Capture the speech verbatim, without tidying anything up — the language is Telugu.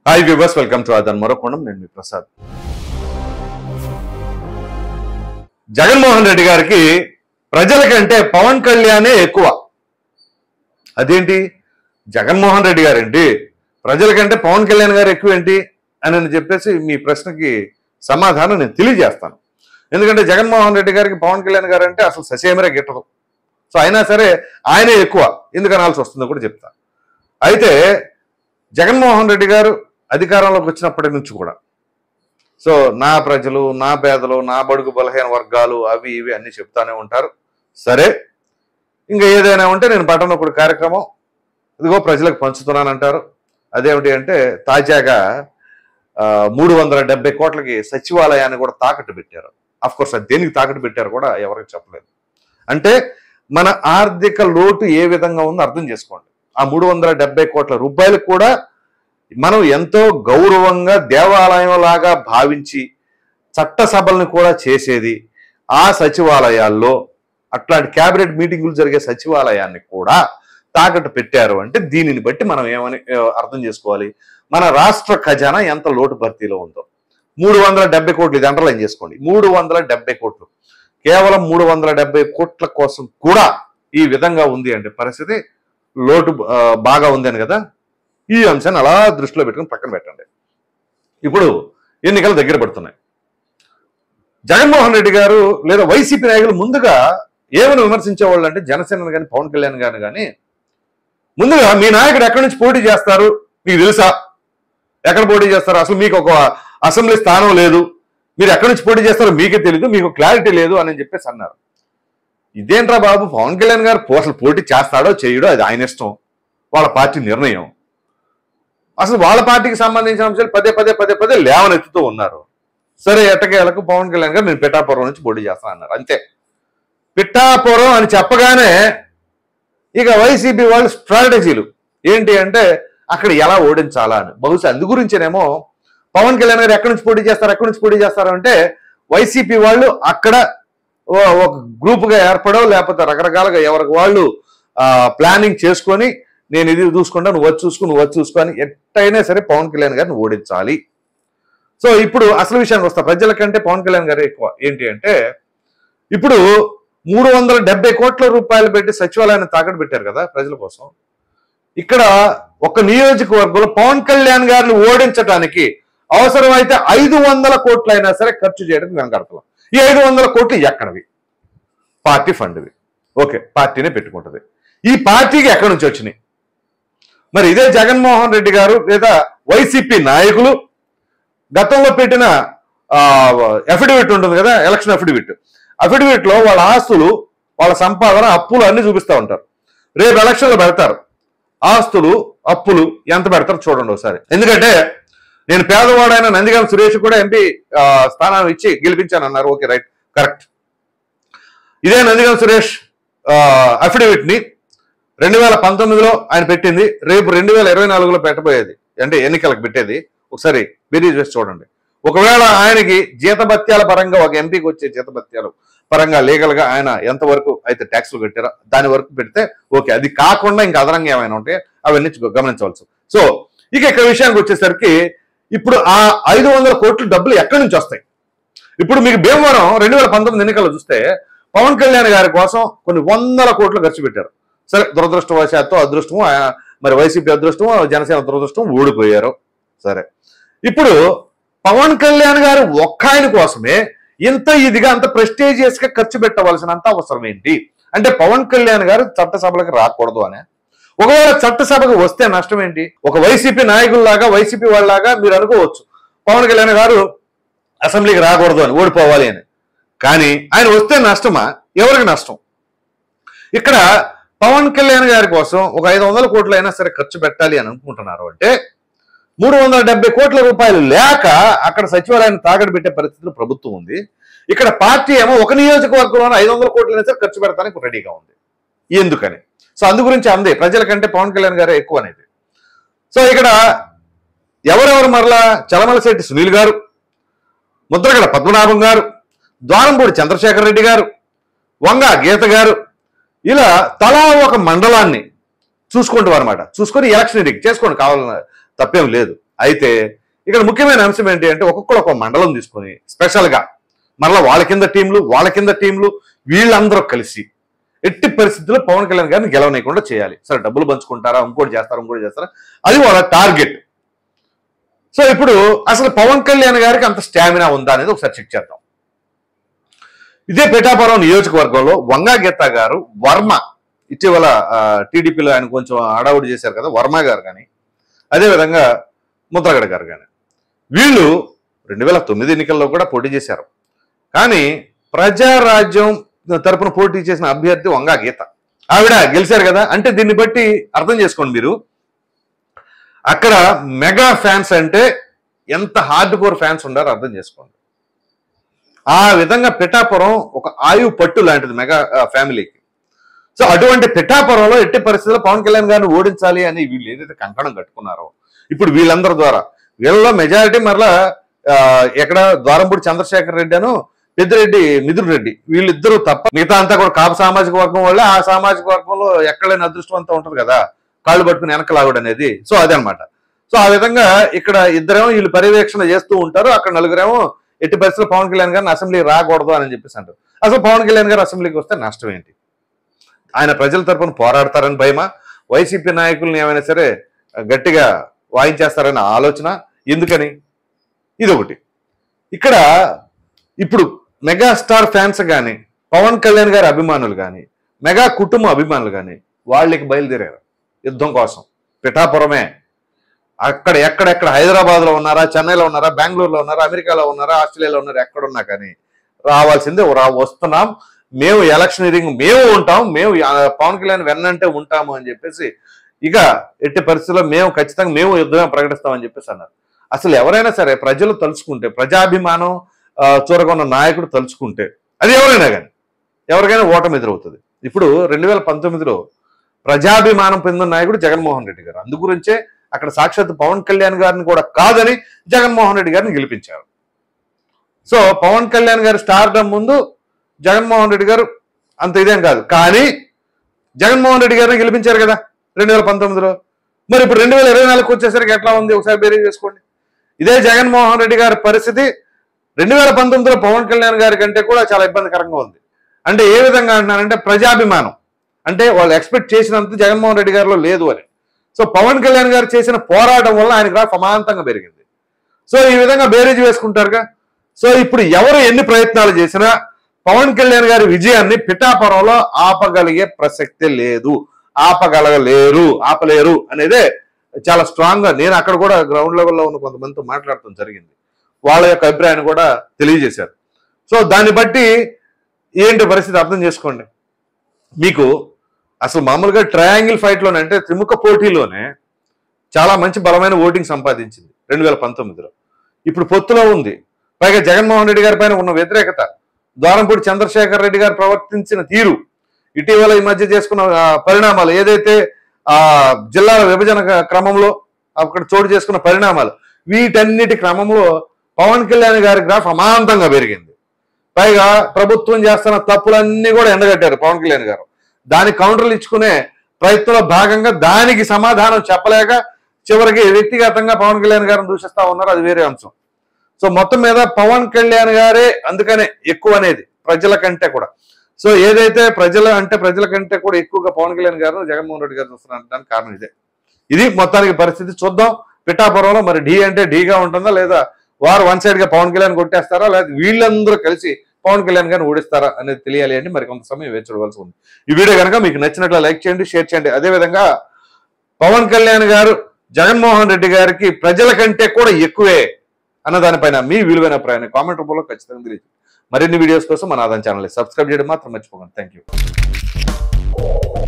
హాయ్ వ్యూవర్స్, వెల్కమ్ టు ఆదాన్ మరొకొండం. నేను మీ ప్రసాద్. జగన్మోహన్ రెడ్డి గారికి ప్రజల కంటే పవన్ కళ్యాణే ఎక్కువ. అదేంటి, జగన్మోహన్ రెడ్డి గారేంటి ప్రజల కంటే పవన్ కళ్యాణ్ గారు ఎక్కువ ఏంటి అని చెప్పేసి మీ ప్రశ్నకి సమాధానం నేను తెలియజేస్తాను. ఎందుకంటే జగన్మోహన్ రెడ్డి గారికి పవన్ కళ్యాణ్ గారు అంటే అసలు ససేమరే గిట్టదు. సో అయినా సరే ఆయనే ఎక్కువ ఎందుకు అనాల్సి వస్తుందో కూడా చెప్తా. అయితే జగన్మోహన్ రెడ్డి గారు అధికారంలోకి వచ్చినప్పటి నుంచి కూడా సో నా ప్రజలు, నా పేదలు, నా బడుగు బలహీన వర్గాలు అవి ఇవి అన్ని చెప్తానే ఉంటారు. సరే, ఇంకా ఏదైనా ఉంటే నేను పట్టణప్పుడు కార్యక్రమం ఇదిగో ప్రజలకు పంచుతున్నానంటారు. అదేమిటి అంటే తాజాగా మూడు వందల డెబ్బై కోట్లకి సచివాలయాన్ని కూడా తాకట్టు పెట్టారు. అఫ్ కోర్స్ అది దేనికి తాకట్టు పెట్టారు కూడా ఎవరికి చెప్పలేదు. అంటే మన ఆర్థిక లోటు ఏ విధంగా ఉందో అర్థం చేసుకోండి. ఆ మూడు వందల డెబ్బై కోట్ల రూపాయలకు కూడా మనం ఎంతో గౌరవంగా దేవాలయం లాగా భావించి చట్టసభలను కూడా చేసేది ఆ సచివాలయాల్లో, అట్లాంటి క్యాబినెట్ మీటింగులు జరిగే సచివాలయాన్ని కూడా తాకట్టు పెట్టారు. అంటే దీనిని బట్టి మనం ఏమని అర్థం చేసుకోవాలి, మన రాష్ట్ర ఖజానా ఎంత లోటు భర్తీలో ఉందో. మూడు వందల డెబ్బై కోట్లు ఇది అండర్లైన్ చేసుకోండి. మూడు వందల డెబ్బై కోట్లు కేవలం మూడు వందల డెబ్బై కోట్ల కోసం కూడా ఈ విధంగా ఉంది అంటే పరిస్థితి లోటు బాగా ఉంది అని కదా. ఈ అంశాన్ని అలా దృష్టిలో పెట్టుకుని పక్కన పెట్టండి. ఇప్పుడు ఎన్నికలు దగ్గర పడుతున్నాయి. జగన్మోహన్ రెడ్డి గారు లేదా వైసీపీ నాయకులు ముందుగా ఏమని విమర్శించేవాళ్ళు అంటే జనసేన కానీ పవన్ కళ్యాణ్ గారిని కానీ ముందుగా మీ నాయకుడు ఎక్కడి నుంచి పోటీ చేస్తారు మీకు తెలుసా, ఎక్కడ పోటీ చేస్తారు, అసలు మీకు ఒక అసెంబ్లీ స్థానం లేదు, మీరు ఎక్కడి నుంచి పోటీ చేస్తారో మీకే తెలియదు, మీకు క్లారిటీ లేదు అని చెప్పేసి అన్నారు. ఇదేంట్రా బాబు, పవన్ కళ్యాణ్ గారు అసలు పోటీ చేస్తాడో చేయడో అది ఆయన ఇష్టం, వాళ్ళ పార్టీ నిర్ణయం. అసలు వాళ్ళ పార్టీకి సంబంధించిన అంశాలు పదే పదే పదే పదే లేవనెత్తుతూ ఉన్నారు. సరే, ఎట్టకేలకు పవన్ కళ్యాణ్ గారు నేను పిఠాపురం నుంచి పోటీ చేస్తాను అన్నారు. అంతే, పిఠాపురం అని చెప్పగానే ఇక వైసీపీ వాళ్ళు స్ట్రాటజీలు ఏంటి అంటే అక్కడ ఎలా ఓడించాలా అని. బహుశా అందు గురించేనేమో పవన్ కళ్యాణ్ గారు ఎక్కడి నుంచి పోటీ చేస్తారు ఎక్కడి నుంచి పోటీ చేస్తారు అంటే వైసీపీ వాళ్ళు అక్కడ ఒక గ్రూపుగా ఏర్పడో లేకపోతే రకరకాలుగా ఎవరికి వాళ్ళు ప్లానింగ్ చేసుకొని నేను ఇది చూసుకుంటా, నువ్వు వచ్చి చూసుకుని నువ్వు వచ్చి చూసుకొని ఎట్టయినా సరే పవన్ కళ్యాణ్ గారిని ఓడించాలి. సో ఇప్పుడు అసలు విషయానికి వస్తా. ప్రజల కంటే పవన్ కళ్యాణ్ గారు ఎక్కువ ఏంటి అంటే ఇప్పుడు మూడు వందల డెబ్బై కోట్ల రూపాయలు పెట్టి సచివాలయాన్ని తాకట్టు పెట్టారు కదా ప్రజల కోసం. ఇక్కడ ఒక నియోజకవర్గంలో పవన్ కళ్యాణ్ గారిని ఓడించడానికి అవసరమైతే ఐదు వందల కోట్లు అయినా సరే ఖర్చు చేయడానికి వెనకాడతాం. ఈ ఐదు వందల కోట్లు ఎక్కడవి? పార్టీ ఫండ్వి. ఓకే, పార్టీనే పెట్టుకుంటుంది. ఈ పార్టీకి ఎక్కడి నుంచి వచ్చినాయి? మరి ఇదే జగన్మోహన్ రెడ్డి గారు లేదా వైసీపీ నాయకులు గతంలో పెట్టిన అఫిడవిట్ ఉంటుంది కదా, ఎలక్షన్ అఫిడవిట్. అఫిడవిట్ లో వాళ్ళ ఆస్తులు, వాళ్ళ సంపాదన, అప్పులు అన్ని చూపిస్తూ ఉంటారు. రేపు ఎలక్షన్లు పెడతారు, ఆస్తులు అప్పులు ఎంత పెడతారు చూడండి ఒకసారి. ఎందుకంటే నేను పేదవాడైన నందిగామ సురేష్ కూడా ఎంపీ స్థానాన్ని ఇచ్చి గెలిపించాను అన్నారు. Okay, right, correct. ఇదే నందిగామ సురేష్ అఫిడవిట్ ని రెండు వేల పంతొమ్మిదిలో ఆయన పెట్టింది, రేపు రెండు వేల ఇరవై నాలుగులో పెట్టబోయేది, అంటే ఎన్నికలకు పెట్టేది. ఒకసారి బెరీజ్ వేసి చూడండి. ఒకవేళ ఆయనకి జీతభత్యాల పరంగా, ఒక ఎంపీకి వచ్చే జీతభత్యాలు పరంగా లీగల్ గా ఆయన ఎంతవరకు అయితే ట్యాక్స్లు కట్టారో దాని వరకు పెడితే ఓకే. అది కాకుండా ఇంకా అదనంగా ఏమైనా ఉంటే అవన్నీ గమనించవచ్చు. సో ఇక ఇక్కడ విషయానికి వచ్చేసరికి ఇప్పుడు ఆ ఐదు వందల కోట్ల డబ్బులు ఎక్కడి నుంచి వస్తాయి? ఇప్పుడు మీకు భీమవరం రెండు వేల పంతొమ్మిది ఎన్నికల్లో చూస్తే పవన్ కళ్యాణ్ గారి కోసం కొన్ని వందల కోట్లు ఖర్చు పెట్టారు. సరే, దురదృష్టవశాత్తు అదృష్టము, మరి వైసీపీ అదృష్టము, జనసేన దురదృష్టం ఓడిపోయారు. సరే, ఇప్పుడు పవన్ కళ్యాణ్ గారు ఒక్క ఆయన కోసమే ఇంత ఇదిగా అంత ప్రెస్టీజియస్ గా ఖర్చు పెట్టవలసినంత అవసరం ఏంటి? అంటే పవన్ కళ్యాణ్ గారు చట్టసభలకు రాకూడదు అనే. ఒకవేళ చట్టసభకు వస్తే నష్టం ఏంటి? ఒక వైసీపీ నాయకుల్లాగా, వైసీపీ వాళ్ళలాగా మీరు అనుకోవచ్చు పవన్ కళ్యాణ్ గారు అసెంబ్లీకి రాకూడదు అని, ఓడిపోవాలి అని. కానీ ఆయన వస్తే నష్టమా? ఎవరికి నష్టం? ఇక్కడ పవన్ కళ్యాణ్ గారి కోసం ఒక ఐదు వందల కోట్లు అయినా సరే ఖర్చు పెట్టాలి అని అనుకుంటున్నారు అంటే మూడు వందల డెబ్బై కోట్ల రూపాయలు లేక అక్కడ సచివాలయాన్ని తాకట్టు పెట్టే పరిస్థితిలో ప్రభుత్వం ఉంది. ఇక్కడ పార్టీ ఏమో ఒక నియోజకవర్గంలోనే ఐదు వందల కోట్లు అయినా సరే ఖర్చు పెడతానికి రెడీగా ఉంది. ఎందుకని? సో అందు గురించి అందే ప్రజల కంటే పవన్ కళ్యాణ్ గారే ఎక్కువ అనేది. సో ఇక్కడ ఎవరెవరు మరలా చలమలశెట్టి సునీల్ గారు, ముద్రగడ పద్మనాభం గారు, ద్వారంపూడి చంద్రశేఖర్ రెడ్డి గారు, వంగ గీత గారు, ఇలా తలా ఒక మండలాన్ని చూసుకుంటూ అనమాట. చూసుకొని ఎలక్షన్ చేసుకోండి, కావాలన్న తప్పేం లేదు. అయితే ఇక్కడ ముఖ్యమైన అంశం ఏంటి అంటే ఒక్కొక్కరు ఒక మండలం తీసుకొని స్పెషల్గా మరలా వాళ్ళ కింద టీంలు వాళ్ళ కింద టీంలు వీళ్ళందరూ కలిసి ఎట్టి పరిస్థితుల్లో పవన్ కళ్యాణ్ గారిని గెలవనీయకుండా చేయాలి. సరే డబ్బులు పంచుకుంటారా, ఇంకోటి చేస్తారా, ఇంకోటి చేస్తారా, అది వాళ్ళ టార్గెట్. సో ఇప్పుడు అసలు పవన్ కళ్యాణ్ గారికి అంత స్టామినా ఉందా అనేది ఒకసారి చెక్ చేద్దాం. ఇదే పిఠాపురం నియోజకవర్గంలో వంగా గీత గారు, వర్మ ఇటీవల టీడీపీలో ఆయన కొంచెం అడావుడి చేశారు కదా, వర్మ గారు కానీ అదేవిధంగా ముద్రగడ గారు కానీ వీళ్ళు రెండు వేల తొమ్మిది ఎన్నికల్లో కూడా పోటీ చేశారు. కానీ ప్రజారాజ్యం తరపున పోటీ చేసిన అభ్యర్థి వంగా గీత ఆవిడ గెలిచారు కదా. అంటే దీన్ని బట్టి అర్థం చేసుకోండి మీరు, అక్కడ మెగా ఫ్యాన్స్ అంటే ఎంత హార్డ్ కోర్ ఫ్యాన్స్ ఉండారో అర్థం చేసుకోండి. ఆ విధంగా పిఠాపురం ఒక ఆయువు పట్టు లాంటిది మెగా ఫ్యామిలీకి. సో అటువంటి పిఠాపురంలో ఎట్టి పరిస్థితుల్లో పవన్ కళ్యాణ్ గారిని ఓడించాలి అని వీళ్ళు ఏదైతే కంకణం కట్టుకున్నారో ఇప్పుడు వీళ్ళందరి ద్వారా వీళ్ళలో మెజారిటీ మరలా ఎక్కడ ద్వారంపూడి చంద్రశేఖర్ రెడ్డి అను పెద్దిరెడ్డి మిథున్ రెడ్డి వీళ్ళిద్దరూ తప్ప మిగతా అంతా కూడా కాపు సామాజిక వర్గం వల్ల ఆ సామాజిక వర్గంలో ఎక్కడైనా అదృష్టవంతం ఉంటుంది కదా కాళ్ళు పట్టుకుని వెనక లాగుడు అనేది. సో అదనమాట. సో ఆ విధంగా ఇక్కడ ఇద్దరేమో వీళ్ళు పర్యవేక్షణ చేస్తూ ఉంటారు, అక్కడ నలుగురేమో ఎట్టి పరిస్థితుల్లో పవన్ కళ్యాణ్ గారిని అసెంబ్లీ రాకూడదు అని చెప్పేసి అంటారు. అసలు పవన్ కళ్యాణ్ గారు అసెంబ్లీకి వస్తే నష్టం ఏంటి? ఆయన ప్రజల తరపున పోరాడతారని భయమా, వైసీపీ నాయకుల్ని ఏమైనా సరే గట్టిగా వాయించేస్తారని ఆలోచన, ఎందుకని? ఇదొకటి. ఇక్కడ ఇప్పుడు మెగాస్టార్ ఫ్యాన్స్ కానీ పవన్ కళ్యాణ్ గారి అభిమానులు కానీ మెగా కుటుంబ అభిమానులు కానీ వాళ్ళకి బయలుదేరారు యుద్ధం కోసం. పిఠాపురమే అక్కడ ఎక్కడెక్కడ హైదరాబాద్లో ఉన్నారా, చెన్నైలో ఉన్నారా, బెంగళూరులో ఉన్నారా, అమెరికాలో ఉన్నారా, ఆస్ట్రేలియాలో ఉన్నారా, ఎక్కడున్నా కానీ రావాల్సిందే, రా వస్తున్నాం మేము, ఎలక్షనీరింగ్ మేము ఉంటాం, మేము పవన్ కళ్యాణ్ వెన్నంటే ఉంటాము అని చెప్పేసి ఇక ఎట్టి పరిస్థితుల్లో మేము ఖచ్చితంగా మేము యుద్ధమే ప్రకటిస్తామని చెప్పేసి అన్నారు. అసలు ఎవరైనా సరే ప్రజలు తలుచుకుంటే, ప్రజాభిమానం చూరగొన్న నాయకుడు తలుచుకుంటే అది ఎవరైనా కానీ ఎవరికైనా ఓటమి ఎదురవుతుంది. ఇప్పుడు రెండు వేల పంతొమ్మిదిలో ప్రజాభిమానం పొందిన నాయకుడు జగన్మోహన్ రెడ్డి గారు. అందుగురించే అక్కడ సాక్షాత్ పవన్ కళ్యాణ్ గారిని కూడా కాదని జగన్మోహన్ రెడ్డి గారిని గెలిపించారు. సో పవన్ కళ్యాణ్ గారి స్టార్డమ్ ముందు జగన్మోహన్ రెడ్డి గారు అంత ఇదేం కాదు, కానీ జగన్మోహన్ రెడ్డి గారిని గెలిపించారు కదా రెండు వేల పంతొమ్మిదిలో. మరి ఇప్పుడు రెండు వేల ఇరవై నాలుగుకి వచ్చేసరికి ఎట్లా ఉంది ఒకసారి బేరీజ్ చేసుకోండి. ఇదే జగన్మోహన్ రెడ్డి గారి పరిస్థితి రెండు వేల పంతొమ్మిదిలో పవన్ కళ్యాణ్ గారి కంటే కూడా చాలా ఇబ్బందికరంగా ఉంది. అంటే ఏ విధంగా అంటున్నారంటే ప్రజాభిమానం అంటే వాళ్ళు ఎక్స్పెక్ట్ చేసినంత జగన్మోహన్ రెడ్డి గారిలో లేదు అని. సో పవన్ కళ్యాణ్ గారు చేసిన పోరాటం వల్ల ఆయన గ్రాఫ్ అమాంతంగా పెరిగింది. సో ఈ విధంగా బేరీజ్ వేసుకుంటారుగా. సో ఇప్పుడు ఎవరు ఎన్ని ప్రయత్నాలు చేసినా పవన్ కళ్యాణ్ గారి విజయాన్ని పిఠాపురంలో ఆపగలిగే ప్రసక్తే లేదు, ఆపగలగలేరు, ఆపలేరు అనేదే చాలా స్ట్రాంగ్ గా నేను అక్కడ కూడా గ్రౌండ్ లెవెల్లో ఉన్న కొంతమందితో మాట్లాడటం జరిగింది. వాళ్ళ యొక్క అభిప్రాయాన్ని కూడా తెలియజేశారు. సో దాన్ని బట్టి ఏంటి పరిస్థితి అర్థం చేసుకోండి. మీకు అసలు మామూలుగా ట్రయాంగిల్ ఫైట్లోనే అంటే త్రిముఖ పోటీలోనే చాలా మంచి బలమైన ఓటింగ్ సంపాదించింది రెండు వేల పంతొమ్మిదిలో. ఇప్పుడు పొత్తులో ఉంది. పైగా జగన్మోహన్ రెడ్డి గారి పైన ఉన్న వ్యతిరేకత, ద్వారంపూడి చంద్రశేఖర్ రెడ్డి గారు ప్రవర్తించిన తీరు, ఇటీవల ఈ మధ్య చేసుకున్న పరిణామాలు, ఏదైతే ఆ జిల్లాల విభజన క్రమంలో అక్కడ చోటు చేసుకున్న పరిణామాలు, వీటన్నిటి క్రమంలో పవన్ కళ్యాణ్ గారి గ్రాఫ్ అమాంతంగా పెరిగింది. పైగా ప్రభుత్వం చేస్తున్న తప్పులన్నీ కూడా ఎండగట్టారు పవన్ కళ్యాణ్ గారు. దానికి కౌంటర్లు ఇచ్చుకునే ప్రయత్నంలో భాగంగా దానికి సమాధానం చెప్పలేక చివరికి వ్యక్తిగతంగా పవన్ కళ్యాణ్ గారిని దూషిస్తా ఉన్నారు, అది వేరే అంశం. సో మొత్తం మీద పవన్ కళ్యాణ్ గారే అందుకనే ఎక్కువ అనేది ప్రజల కంటే కూడా. సో ఏదైతే ప్రజల అంటే ప్రజల కంటే కూడా ఎక్కువగా పవన్ కళ్యాణ్ గారు జగన్మోహన్ రెడ్డి గారు చూస్తున్నారు దానికి కారణం ఇదే. ఇది మొత్తానికి పరిస్థితి. చూద్దాం పిఠాపురంలో మరి ఢీ అంటే ఢీగా ఉంటుందా, లేదా వారు వన్ సైడ్ గా పవన్ కళ్యాణ్ కొట్టేస్తారా, లేదా వీళ్ళందరూ కలిసి పవన్ కళ్యాణ్ గారిని ఓడిస్తారా అనేది తెలియాలి అంటే మరి కొంత సమయం వేచి చూడవలసి ఉంది. ఈ వీడియో కనుక మీకు నచ్చినట్లు లైక్ చేయండి, షేర్ చేయండి. అదేవిధంగా పవన్ కళ్యాణ్ గారు జగన్మోహన్ రెడ్డి గారికి ప్రజల కంటే కూడా ఎక్కువే అన్న దానిపైన మీ విలువైన అభిప్రాయాన్ని కామెంట్ రూపంలో ఖచ్చితంగా తెలియదు. మరిన్ని వీడియోస్ కోసం మన ఆదాన్ ఛానల్ సబ్స్క్రైబ్ చేయడం మాత్రం మర్చిపోకండి. Thank you.